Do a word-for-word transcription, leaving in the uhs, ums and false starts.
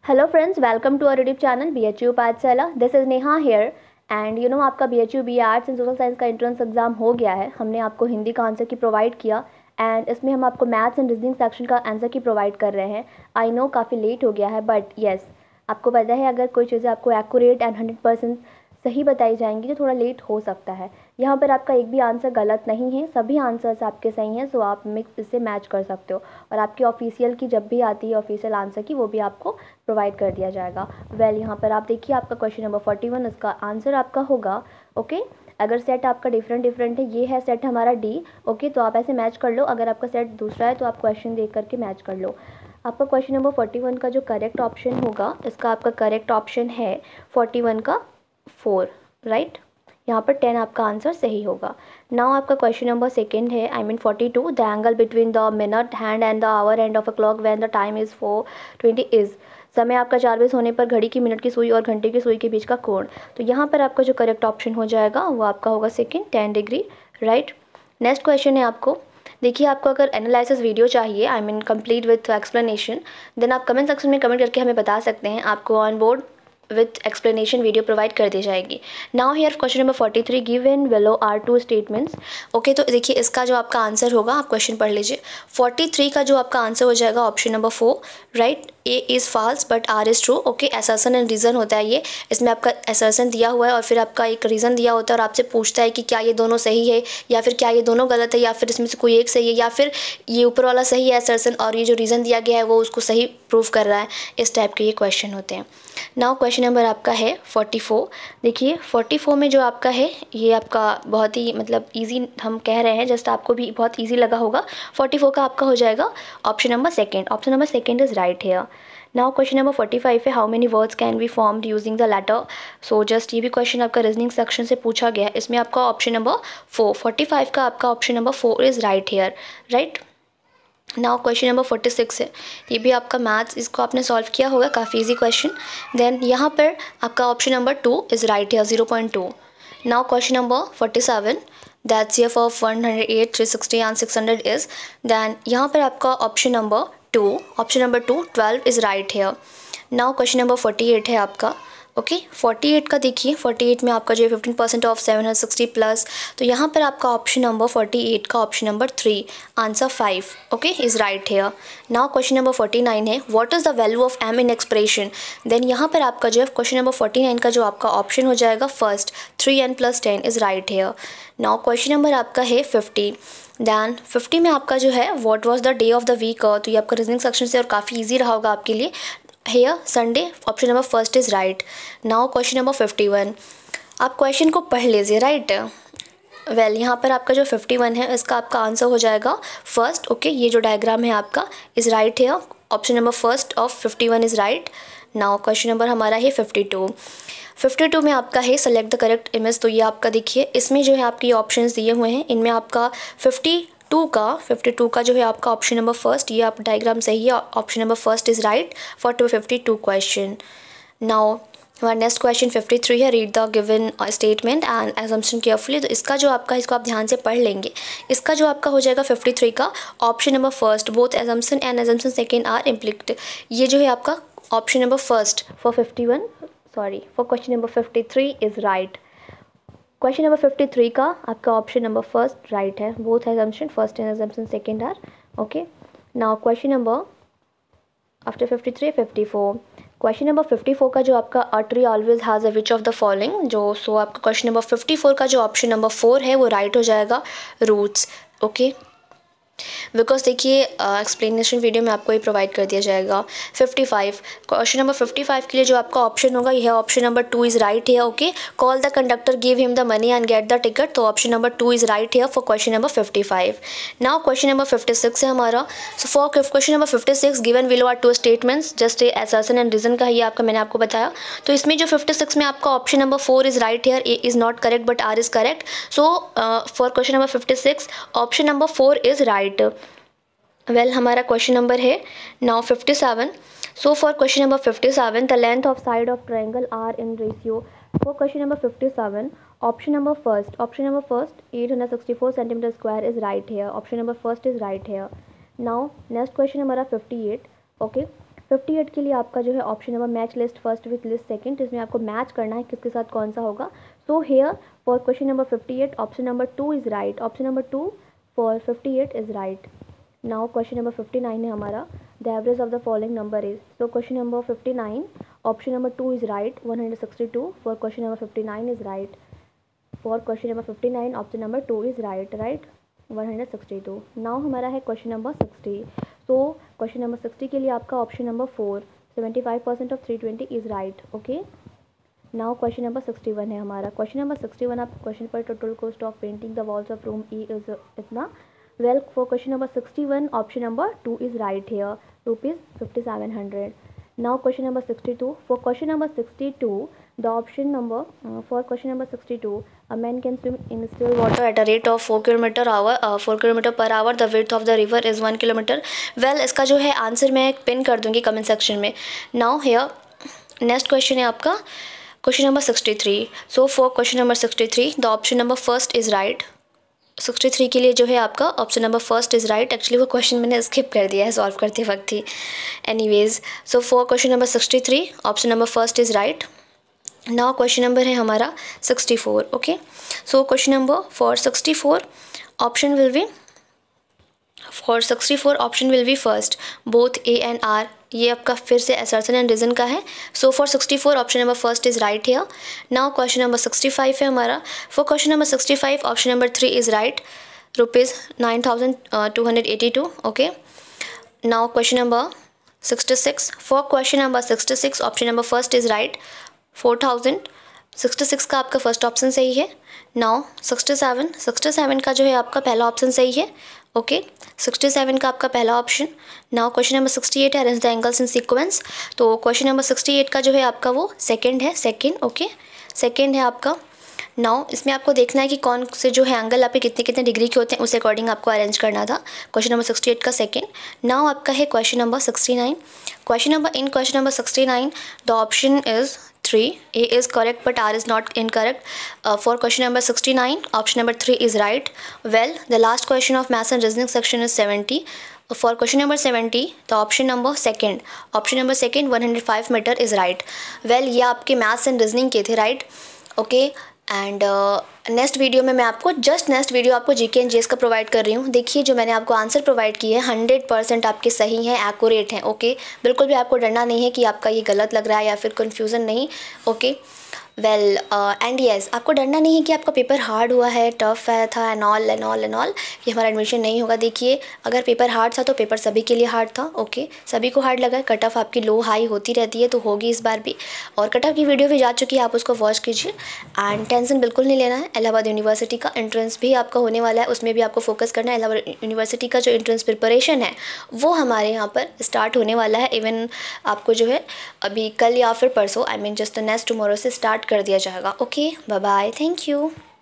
Hello friends, welcome to our YouTube channel B H U पाठशाला। This is Neha here and you know आपका B H U B arts and social science का entrance exam हो गया है। हमने आपको हिंदी का आंसर की प्रोवाइड किया एंड इसमें हम आपको मैथ्स एंड रीजनिंग सेक्शन का आंसर की प्रोवाइड कर रहे हैं। आई नो काफ़ी लेट हो गया है बट येस, आपको पता है अगर कोई चीज़ें आपको एक्यूरेट एंड हंड्रेड परसेंट सही बताई जाएंगी तो थोड़ा लेट हो सकता है। यहाँ पर आपका एक भी आंसर गलत नहीं है, सभी आंसर्स आपके सही हैं, सो आप मिक्स इससे मैच कर सकते हो और आपकी ऑफिशियल की जब भी आती है ऑफिशियल आंसर की वो भी आपको प्रोवाइड कर दिया जाएगा। वेल well, यहाँ पर आप देखिए आपका क्वेश्चन नंबर फोर्टी वन, इसका आंसर आपका होगा ओके okay? अगर सेट आपका डिफरेंट डिफरेंट है, ये है सेट हमारा डी ओके, तो आप ऐसे मैच कर लो। अगर आपका सेट दूसरा है तो आप क्वेश्चन देख करके मैच कर लो। आपका क्वेश्चन नंबर फोर्टी वन का जो करेक्ट ऑप्शन होगा, इसका आपका करेक्ट ऑप्शन है फोर्टी वन का फोर, राइट। यहाँ पर टेन आपका आंसर सही होगा। नाउ आपका क्वेश्चन नंबर सेकंड है, I mean forty two, the angle between the minute hand and the hour hand of a clock when the time is four twenty is. समय आपका चार बजे होने पर घड़ी की मिनट की सुई और घंटे की सुई के बीच का कोण। तो यहाँ पर आपका जो करेक्ट ऑप्शन हो जाएगा वो आपका होगा second, ten degree, right. Next question है आपको, देखिए आपको अगर एनालिसिस वीडियो चाहिए, I mean complete with explanation, then आप कमेंट सेक्शन में कमेंट करके हमें बता सकते हैं। आपको on board with explanation video provide कर दी जाएगी। Now here question number forty three, given below are two statements. Okay, तो देखिए इसका जो आपका आंसर होगा, आप क्वेश्चन पढ़ लीजिए। फोर्टी थ्री का जो आपका आंसर हो जाएगा option number four, right. A is false but R is true. Okay, assertion and reason होता है ये, इसमें आपका असर्शन दिया हुआ है और फिर आपका एक रीज़न दिया होता है और आपसे पूछता है कि क्या ये दोनों सही है या फिर क्या ये दोनों गलत है या फिर इसमें से कोई एक सही है या फिर ये ऊपर वाला सही है असर्शन और ये जो रीज़न दिया गया है वो उसको सही प्रूव कर रहा है। इस टाइप के ये क्वेश्चन होते हैं। नाउ क्वेश्चन नंबर आपका है फोर्टी फोर। देखिए फोर्टी फोर में जो आपका है ये आपका बहुत ही मतलब इजी हम कह रहे हैं, जस्ट आपको भी बहुत इजी लगा होगा। फोर्टी फोर का आपका हो जाएगा option number second. Option number second is right here. Now question number forty five है, how many words can be formed using the letter. So just ये भी क्वेश्चन आपका रीजनिंग सेक्शन से पूछा गया है। इसमें आपका option number four, forty five का आपका option number four is right here, right. Now question number forty six है, ये भी आपका मैथ्स, इसको आपने सॉल्व किया होगा, काफ़ी इजी क्वेश्चन। देन यहाँ पर आपका option number two is right here, zero point two. Now question number forty seven, that's here for one hundred eight, three sixty and six hundred is. Then यहाँ पर आपका option number two, option number two, twelve is right here. Now question number forty eight है आपका okay, forty eight का देखिए, forty eight में आपका जो है fifteen percent of seven hundred sixty plus, तो यहाँ पर आपका ऑप्शन नंबर फोर्टी एट का option number three, answer five okay is right here. Now question number forty nine है, what is the value of M in expression. Then यहाँ पर आपका जो है क्वेश्चन नंबर फोर्टी नाइन का जो आपका ऑप्शन हो जाएगा first, three N plus ten is right here. Now question number आपका है फिफ्टी। दैन फिफ्टी में आपका जो है what was the day of the week, तो ये आपका रीजनिंग सेक्शन से और काफ़ी इजी रहा होगा आपके लिए। Here Sunday, option number first is right. Now question number fifty one, आप क्वेश्चन को पढ़ लीजिए, राइट। वेल well, यहाँ पर आपका जो फिफ्टी वन है इसका आपका आंसर हो जाएगा फर्स्ट ओके, ये जो डायग्राम है आपका is right here, option number first of fifty one is right. Now question number हमारा है फिफ्टी टू। फिफ्टी टू में आपका है सेलेक्ट द करेक्ट इमेज, तो ये आपका देखिए इसमें जो है आपके ऑप्शंस दिए हुए हैं, इनमें आपका फिफ्टी टू का फिफ्टी टू का जो है आपका ऑप्शन नंबर फर्स्ट, ये आप डायग्राम सही है, option number first is right for two fifty two question. Now हमारा नेक्स्ट क्वेश्चन फिफ्टी थ्री है, read the given statement and assumption carefully. तो इसका जो आपका, इसको आप ध्यान से पढ़ लेंगे। इसका जो आपका हो जाएगा फिफ्टी थ्री का option number first, both assumption and assumption second are implicit. ये जो है आपका option number first for fifty one, sorry for question number fifty three is right. Question number fifty three का आपका ऑप्शन नंबर फर्स्ट राइट है, both assumption first and assumption second are okay. Now question number after fifty three fifty four, question number fifty four का जो आपका a tree always has a which of the following, जो so आपका question number fifty four का जो option number four है वो right हो जाएगा, रूट्स ओके। बिकॉज देखिए एक्सप्लेनेशन वीडियो में आपको ये प्रोवाइड कर दिया जाएगा। Fifty five, question number fifty five के लिए जो आपका ऑप्शन होगा यह option number two is right है okay. Call the conductor, give him the money and get the ticket, तो option number two is right है for question number fifty five. Now question number fifty six है हमारा, so for question number fifty six, given below are two statements, just a assertion and reason का ही आपका मैंने आपको बताया। तो इसमें जो फिफ्टी सिक्स में आपका option number four is right here, A is not correct but R is correct. So for question number fifty six option number four is right. Well हमारा क्वेश्चन नंबर है now fifty seven. So for question number fifty seven, the length of side of triangle are in ratio. For question number fifty seven, option number first, option number first eight hundred sixty four centimetre square is right here, option number first is right here. Now next question हमारा fifty eight okay. Fifty eight के लिए आपका जो है option number match list first with list second, इसमें आपको match करना है किसके साथ कौन सा होगा. So here for question number fifty eight option number two is right. Option number two for fifty eight is right. Now question number fifty nine है हमारा. The average of the following number is. So question number fifty nine option number two is right. One hundred sixty two for question number fifty nine is right. For question number fifty nine option number two is right. Right one hundred sixty two. Now हमारा है question number sixty. So question number sixty के लिए आपका option number four seventy five percent of three twenty is right. Okay. Now question number sixty one है हमारा. Question number sixty one आप question पर total cost of painting the walls of room E is इतना. Well for question number sixty one option number two is right here, rupees fifty seven hundred. Now question number sixty two. For question number sixty two the option number uh, for question number sixty-two, a man can swim in still water at a rate of four kilometer hour uh, four kilometer per hour. The width of the river is one kilometer. well इसका जो है answer मैं pin कर दूंगी comment section में. now here next question है आपका question number sixty three. So for question number sixty three the option number first is right. Sixty three के लिए जो है आपका option number first is right. Actually वो क्वेश्चन मैंने स्किप कर दिया है सॉल्व करते वक्त ही. Anyways so for question number sixty three option number first is right. Now question number है हमारा sixty four. Okay. So question number for sixty four option will be for sixty four option will be first both A and R. ये आपका फिर से assertion and reason का है. So for sixty four option number first is right here. Now question number sixty five है हमारा. For question number sixty five option number three is right, rupees nine thousand two hundred eighty two. Okay. Now question number sixty six. For question number sixty six option number first is right, four thousand. Sixty six का आपका first option सही है. Now sixty seven sixty seven का जो है आपका पहला option सही है. ओके. सिक्सटी सेवन का आपका पहला option. Now question number sixty eight है arrange the angles in sequence. तो क्वेश्चन नंबर सिक्सटी एट का जो है आपका वो सेकंड है, सेकंड. ओके. सेकंड है आपका. नाउ इसमें आपको देखना है कि कौन से जो है एंगल आपके कितने कितने डिग्री के होते हैं, उस अकॉर्डिंग आपको अरेंज करना था. क्वेश्चन नंबर सिक्सटी एट का सेकंड. नाउ आपका है question number sixty nine. Question number in question number sixty nine the option is three. A is correct but R is not incorrect. Uh, for question number sixty-nine option number three is right. Well the last question of maths and reasoning section is seventy. For question number seventy the option number second option number second one hundred five meter is right. well ये आपके maths and reasoning के थे, right? okay. And next video में मैं आपको just next video आपको GK and GS का provide कर रही हूँ. देखिए जो मैंने आपको आंसर प्रोवाइड किए हैं हंड्रेड परसेंट आपके सही हैं, एक्यूरेट हैं. ओके. बिल्कुल भी आपको डरना नहीं है कि आपका ये गलत लग रहा है या फिर कन्फ्यूज़न नहीं. ओके. वेल एंड येस आपको डरना नहीं है कि आपका पेपर हार्ड हुआ है, टफ है था and all and all and all कि हमारा एडमिशन नहीं होगा. देखिए अगर पेपर हार्ड था तो पेपर सभी के लिए हार्ड था. Okay okay? सभी को हार्ड लगा. कट ऑफ आपकी लो हाई होती रहती है तो होगी इस बार भी. और कट ऑफ की वीडियो भी जा चुकी है, आप उसको वॉच कीजिए. एंड टेंशन बिल्कुल नहीं लेना है. इलाहाबाद यूनिवर्सिटी का एंट्रेंस भी आपका होने वाला है, उसमें भी आपको फोकस करना है. इलाहाबाद यूनिवर्सिटी का जो एंट्रेंस प्रिपरेशन है वो हमारे यहाँ पर स्टार्ट होने वाला है. इवन आपको जो है अभी कल या फिर परसों I mean just the next tomorrow से स्टार्ट कर दिया जाएगा. Okay. Bye bye. Thank you.